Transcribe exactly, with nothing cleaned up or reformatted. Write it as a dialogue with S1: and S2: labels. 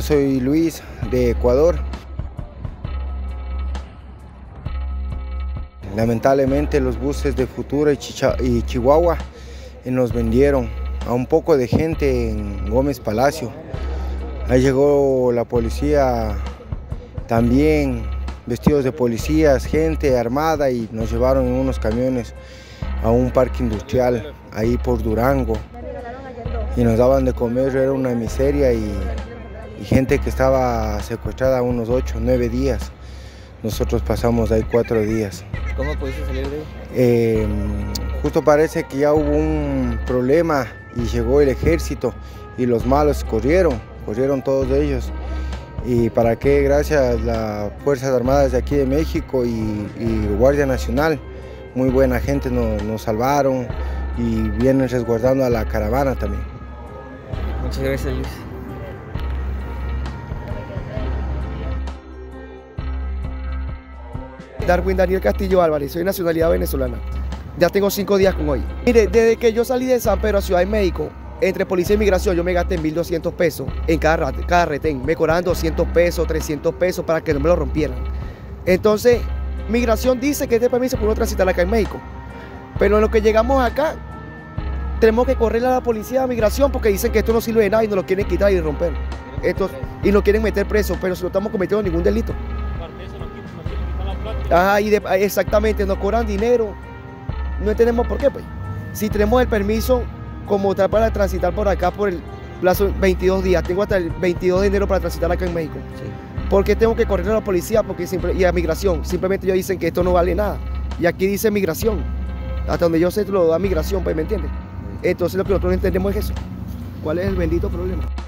S1: soy Luis, de Ecuador. Lamentablemente los buses de Futura y, Chicha y Chihuahua nos vendieron a un poco de gente en Gómez Palacio. Ahí llegó la policía también, vestidos de policías, gente armada, y nos llevaron en unos camiones a un parque industrial ahí por Durango. Y nos daban de comer, era una miseria, y, y gente que estaba secuestrada unos ocho, nueve días. Nosotros pasamos ahí cuatro días.
S2: ¿Cómo pudiste salir de ahí?
S1: Eh, justo parece que ya hubo un problema y llegó el ejército y los malos corrieron, corrieron todos ellos. Y para qué, gracias a las Fuerzas Armadas de aquí de México y, y Guardia Nacional, muy buena gente nos, nos salvaron y vienen resguardando a la caravana también.
S2: Muchas gracias, Luis.
S3: Darwin Daniel Castillo Álvarez, soy nacionalidad venezolana. Ya tengo cinco días con hoy. Mire, desde que yo salí de San Pedro a Ciudad de México, entre policía y migración, yo me gasté mil doscientos pesos en cada, cada retén. Me cobraban doscientos pesos, trescientos pesos para que no me lo rompieran. Entonces, migración dice que este permiso por no transitar acá en México. Pero en lo que llegamos acá, tenemos que correrle a la policía de migración porque dicen que esto no sirve de nada y nos lo quieren quitar y romper. Esto, y nos quieren meter preso, pero si no estamos cometiendo ningún delito. Ajá, y de, exactamente, nos cobran dinero, no entendemos por qué, pues. Si tenemos el permiso como tal para transitar por acá por el plazo veintidós días, tengo hasta el veintidós de enero para transitar acá en México. Sí. ¿Por qué tengo que correr a la policía porque simple, y a migración? Simplemente ellos dicen que esto no vale nada. Y aquí dice migración, hasta donde yo sé lo da migración, pues, ¿me entiendes? Entonces lo que nosotros no entendemos es eso. ¿Cuál es el bendito problema?